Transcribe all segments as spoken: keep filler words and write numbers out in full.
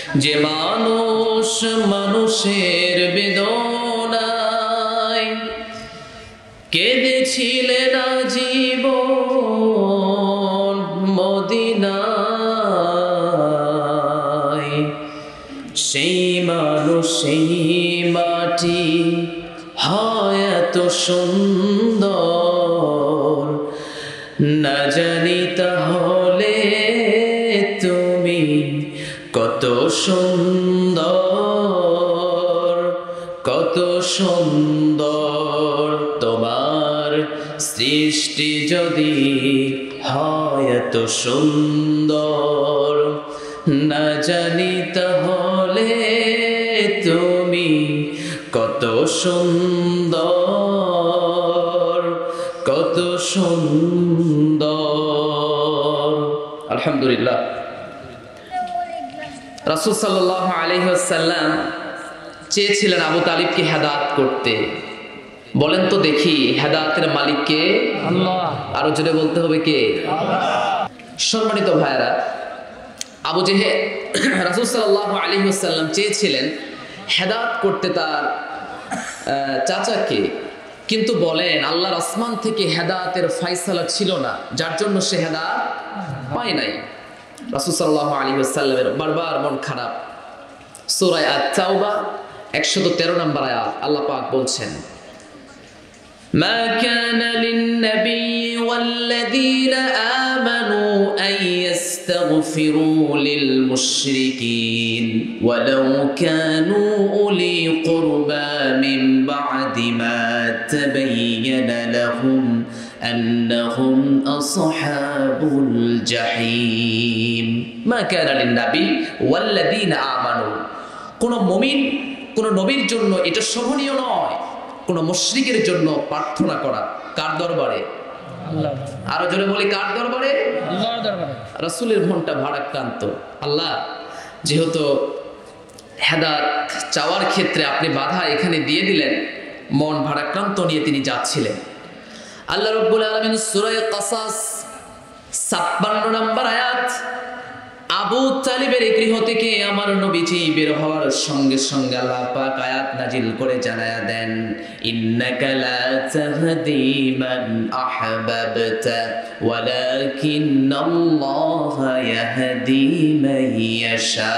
যে মানুষ মানুষের বেদনায় কেঁদেছিলেন জীবন মদিনায়, সেই মানুষ সেই মাটি হয় এত সুন্দর, না জানি তাহলে তুমি কত সুন্দর, কত সুন্দর তোমার সৃষ্টি যদি হয় এত সুন্দর, না জানি তাহলে তুমি কত সুন্দর, কত সুন্দর। আলহামদুলিল্লাহ। রাসূল সাল্লাল্লাহু আলাইহি ওয়াসাল্লাম চেয়েছিলেন আবু তালিবকে হেদায়েত করতে। বলেন তো দেখি হেদায়েতের মালিক কে? আল্লাহ। আরো জোরে বলতে হবে কে? আল্লাহ। সম্মানিত ভাইরা, আবু জেহেল রাসূল সাল্লাল্লাহু আলাইহি ওয়াসাল্লাম চেয়েছিলেন হেদায়েত করতে তার চাচাকে, কিন্তু বলেন আল্লাহর আসমান থেকে হেদায়েতের ফয়সালা ছিল না, যার জন্য সে হেদায়েত পায় নাই। রাসূল সাল্লাল্লাহু আলাইহি ওয়াসাল্লামের বারবার মন খারাপ। সূরা আত-তাওবা একশো তেরো নম্বর আয়াত আল্লাহ পাক বলছেন, মা কানা লিন-নাবিয়্যি ওয়াল-লাযীনা আমানু আন ইস্তাগফিরু লিল-মুশরিকিন ওয়ালাউ কানু উলি কুরবা মিন বা'দি মা তাবায়্যানা লাহুম أنهم أصحاب الجحيم ما كان للنبي والذين آمنوا কোন মুমিন কোন নবীর জন্য এটা শোভনীয় নয় কোন মুশরিকের জন্য প্রার্থনা করা। কার দরবারে? আল্লাহ। আরো জোরে বলি কার দরবারে? আল্লাহর দরবারে। রাসূলের মনটা ভারাক্রান্ত। আল্লাহ, যেহেতু হেদায়েত চাওয়ার ক্ষেত্রে আপনি বাধা এখানে দিয়ে দিলেন, মন ভারাক্রান্ত নিয়ে তিনি যাচ্ছিলেন। আল্লাহ রাব্বুল আলামিন সূরা কাসাস ছাপ্পান্ন নম্বর আয়াত, আবু তালিবের গৃহ থেকে আমার নবীজি বের হওয়ার সঙ্গে সঙ্গে আল্লাহ পাক আয়াত নাজিল করে জানায়া দেন, ইন্নাকা লা তাহদি মান আহবাবতা ওয়ালাকিন্নাল্লাহা ইয়াহদি মান ইয়াশা।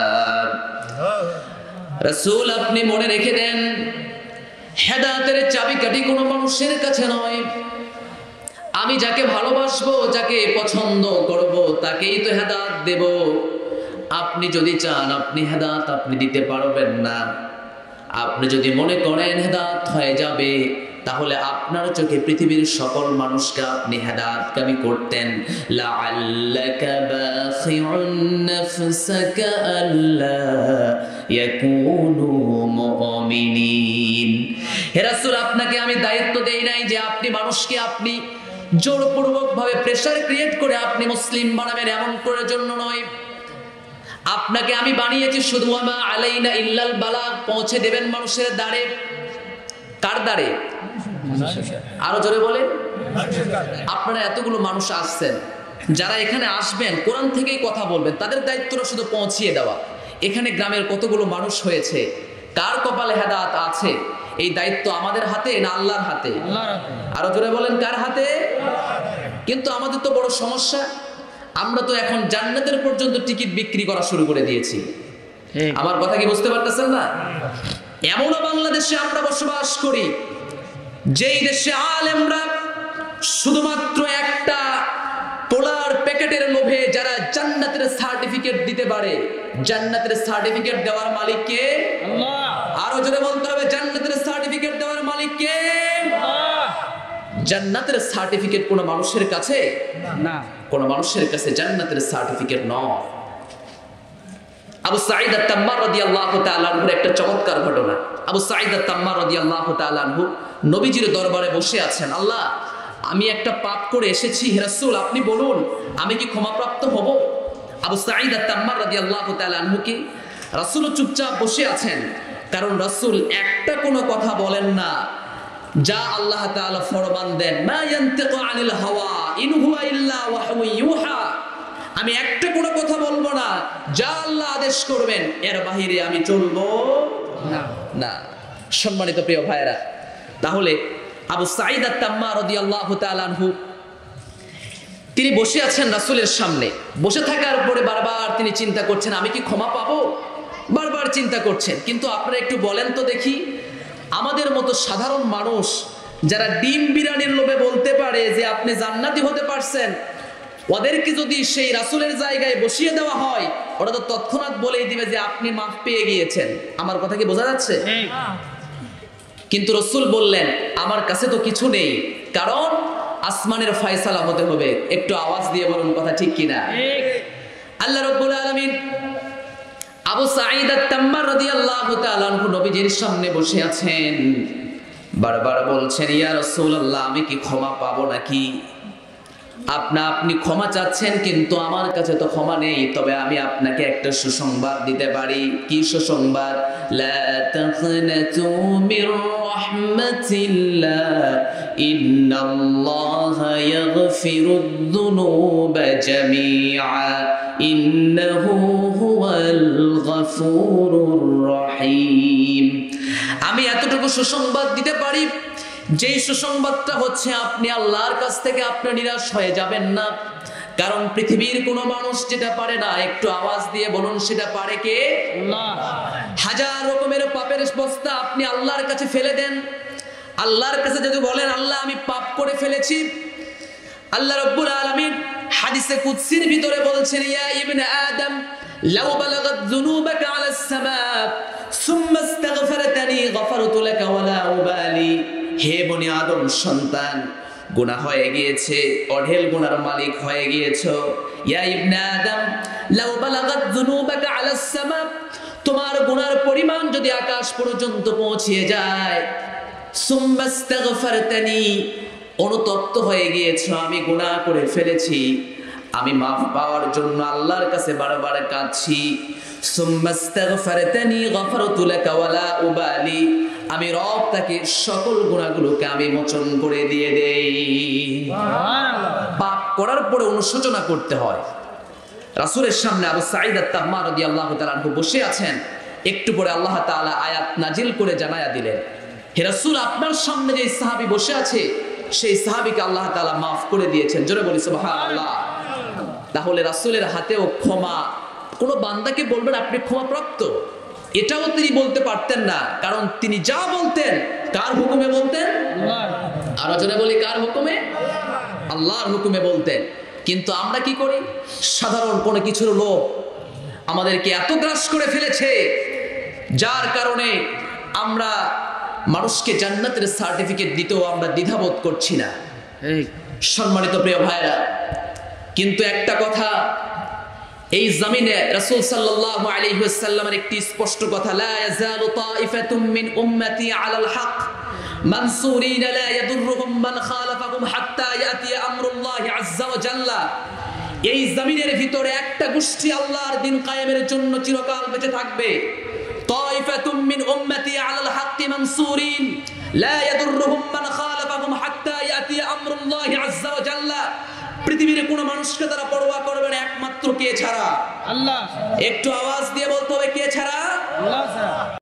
রাসূল আপনি মনে রেখে দেন, হেদায়েতের চাবিকাঠি কোনো মানুষের কাছে নয়। আমি যাকে ভালোবাসবো, যাকে পছন্দ করব, তাকেই তো হেদায়েত দেব। আপনি যদি চান আপনি হেদায়েত আপনি দিতে পারবেন না। আপনি যদি মনে করেন হেদায়েত হয়ে যাবে, তাহলে আপনার চোখে পৃথিবীর সকল মানুষকে আপনি হেদায়েতকামী করতেন। লাআল্লাকা বাখিউন নাফসাকা আল্লা ইয়াকুনু মুমিনিন। হে রাসূল, আপনাকে আমি দায়িত্ব দেই নাই যে আপনি মানুষকে আপনি জোরপূর্বক ভাবে প্রেসার ক্রিয়েট করে আপনি মুসলিম বানাবেন, এমন করার জন্য নয়। আপনাকে আমি বানিয়েছি শুধু আমা আলাইনা ইল্লাল বালাগ, পৌঁছে দেবেন মানুষের দ্বারে। কার দ্বারে? আরো জোরে বলেন। আপনারা এতগুলো মানুষ আসছেন, যারা এখানে আসবেন কোরআন থেকেই কথা বলবেন, তাদের দায়িত্বটা শুধু পৌঁছিয়ে দেওয়া। এখানে গ্রামের কতগুলো মানুষ হয়েছে, কার কপালে হেদায়েত আছে, এই দায়িত্ব আমাদের হাতে না আল্লাহর হাতে? আরো জোরে বলেন কার হাতে? কিন্তু আমাদের তো বড় সমস্যা, আমরা তো এখন জান্নাতের পর্যন্ত টিকিট বিক্রি করা শুরু করে দিয়েছি। আমার কথা কি বুঝতে পারতেছেন না? এমনও বাংলাদেশে আমরা বসবাস করি, যেই দেশে আলেমরা শুধুমাত্র একটা পোলার প্যাকেটের লোভে যারা জান্নাতের সার্টিফিকেট দিতে পারে। জান্নাতের সার্টিফিকেট দেওয়ার মালিক কে? আল্লাহ। আরো জোরে বলতে হবে, জান্নাতের সার্টিফিকেট দেওয়ার মালিক কে? আল্লাহ। জান্নাতের সার্টিফিকেট কোন মানুষের কাছে না, কোন মানুষের কাছে জান্নাতের সার্টিফিকেট নয়। আবু সাঈদ আত-তাম্মার রাদিয়াল্লাহু তাআলা আনহুর একটা চমৎকার ঘটনা। আবু সাঈদ আত-তাম্মার রাদিয়াল্লাহু তাআলা আনহু নবীজির দরবারে বসে আছেন। আল্লাহ, আমি একটা পাপ করে এসেছি, হে রাসূল আপনি বলুন আমি কি ক্ষমাপ্রাপ্ত হব? আবু সাঈদ আত-তাম্মার রাদিয়াল্লাহু তাআলা আনহু কি রাসূল চুপচাপ বসে আছেন, কারণ রাসূল একটা কোনো কথা বলেন না যা আল্লাহ তাআলা ফরমান দেন, মা ইয়ানতিকু আনিল হাওয়া ইন হুয়া ইল্লা ওয়াহয়ুন ইউহা। আমি একটা কোনো কথা বলবো না, যা আল্লাহ আদেশ করবেন এর বাহিরে আমি চলবো না না সম্মানিত প্রিয় ভাইরা, তাহলে আবু সাঈদ আত-তাম্মা রাদিয়াল্লাহু তাআলা আনহু তিনি বসে আছেন রাসূলের সামনে। বসে থাকার পরে বারবার তিনি চিন্তা করছেন, আমি কি ক্ষমা পাবো? বারবার চিন্তা করছেন। কিন্তু আপনারা একটু বলেন তো দেখি, আমাদের মতো সাধারণ মানুষ যারা ডিম বিরিয়ানির লোভে বলতে পারে যে আপনি জান্নাতি হতে পারছেন, ওদেরকে যদি সেই রাসূলের জায়গায় বসিয়ে দেওয়া হয়, ওরা তো তৎক্ষণাৎ বলেই দিবে যে আপনি মাফ পেয়ে গিয়েছেন। আমার কথা কি বোঝা যাচ্ছে? কিন্তু রাসূল বললেন, আমার কাছে তো কিছু নেই, কারণ আসমানের ফয়সালা হতে হবে। একটু আওয়াজ দিয়ে বলুন কথা ঠিক কিনা? আল্লাহ রাব্বুল আলামিন আবু সাঈদ আত-তাম্মা রাদিয়াল্লাহু তাআলা আনহু নবীজির সামনে বসে আছেন, বারবার বলছেন, ইয়া রাসূলুল্লাহ, আমি কি ক্ষমা পাবো নাকি? আপনা আপনি ক্ষমা চাচ্ছেন, কিন্তু আমার কাছে তো ক্ষমা নেই। তবে আমি আপনাকে একটা সুসংবাদ দিতে পারি। কি সুসংবাদ? লা তাকনাতু মির রাহমাতিল্লাহ ইন্নাল্লাহা ইয়াগফিরুদ যুনুবা জামিআ ইন্নাহু হুয়াল গফুরুর রহিম। আমি এতটুকু সুসংবাদ দিতে পারি, যেই সুসংবাদটা হচ্ছে আপনি আল্লাহর কাছ থেকে আপনি নিরাশ হয়ে যাবেন না। কারণ পৃথিবীর কোনো মানুষ যেটা পারে না, একটু আওয়াজ দিয়ে বলুন, সেটা পারে কে? আল্লাহ। হাজার রকমের পাপের বস্তা আপনি আল্লাহর কাছে ফেলে দেন, আল্লাহর কাছে যদি বলেন আল্লাহ আমি পাপ করে ফেলেছি, আল্লাহ রাব্বুল আলামিন হাদিসে কুদসির ভিতরে বলছেন, ইয়া ইবনে আদম লাউ বালাগাত যুনুবাকা আলাস সামা সুম্মা ইস্তাগফারতানি গফারতু লাকা ওয়ালা উবালি। হে বনি আদম সন্তান, গুনাহ হয়ে গিয়েছে, অঢেল গুনার মালিক হয়ে গিয়েছো। ইয়া ইবনে আদম লাউ বালাগাত যুনুবাকা আলাস সামা, তোমার গুনার পরিমাণ যদি আকাশ পর্যন্ত পৌঁছে যায়, সুম্মা ইস্তাগফারতানি, অনুতপ্ত হয়ে গিয়েছো, আমি গুনাহ করে ফেলেছি, আমি মাফ পাওয়ার জন্য আল্লাহর কাছে বারবার কাঁদছি, সুম্মা ইস্তাগফারতানি গফারতু লাকা ওয়ালা উবালি, আমি রব তাকে সকল গুনাহগুলোকে আমি মোচন করে দিয়ে দেই। সুবহানাল্লাহ। পাপ করার পরে অনুশোচনা করতে হয়। রাসূলের সামনে আবু সাঈদ আত-তাম্মা রাদিয়াল্লাহু তাআলা আনহু বসে আছেন। একটু পরে আল্লাহ তাআলা আয়াত নাজিল করে জানায়া দিলেন, হে রাসূল, আপনার সামনে যে সাহাবী বসে আছে সেই সাহাবীকে আল্লাহ তাআলা মাফ করে দিয়েছেন। জোরে বলি সুবহানাল্লাহ। তাহলে রাসূলের হাতেও ক্ষমা, কোন বান্দাকে বলবেন আপনি ক্ষমাপ্রাপ্ত, এটাও তিনি বলতে পারতেন না। কারণ তিনি যা বলতেন কার হুকুমে বলতেন? আল্লাহর। আরো জোরে বলি, কার হুকুমে? আল্লাহর হুকুমে বলতেন। কিন্তু আমরা কি করি? সাধারণ কোনো কিছুর লোভ আমাদেরকে এত গ্রাস করে ফেলেছে, যার কারণে আমরা মানুষকে জান্নাতের সার্টিফিকেট দিতেও আমরা দ্বিধাবোধ করছি না। সম্মানিত প্রিয় ভাইরা, কিন্তু একটা কথা, এই জমিনে রাসূল সাল্লাল্লাহু আলাইহি ওয়াসাল্লামের একটি স্পষ্ট কথা, লা ইয়াজালু তাইফাতুম মিন উম্মতি আলাল হক মানসুরিন লা ইয়াদুররুহুম মান খালাফাহুম হাত্তা ইয়াতি আমরুল্লাহি আযজা ওয়া জাল্লা। এই জমিনের ভিতরে একটা গোষ্ঠী আল্লাহর দ্বীন কায়েমের জন্য চিরকাল বেঁচে থাকবে। তাইফাতুম মিন উম্মতি আলাল হক মানসুরিন লা ইয়াদুররুহুম মান খালাফাহুম হাত্তা ইয়াতি আমরুল্লাহি আযজা ওয়া জাল্লা। পৃথিবীর কোন মানুষকে তারা পরোয়া করবে না একমাত্র কে ছাড়া? আল্লাহ। একটু আওয়াজ দিয়ে বলতে হবে, কে ছাড়া? আল্লাহ ছাড়া।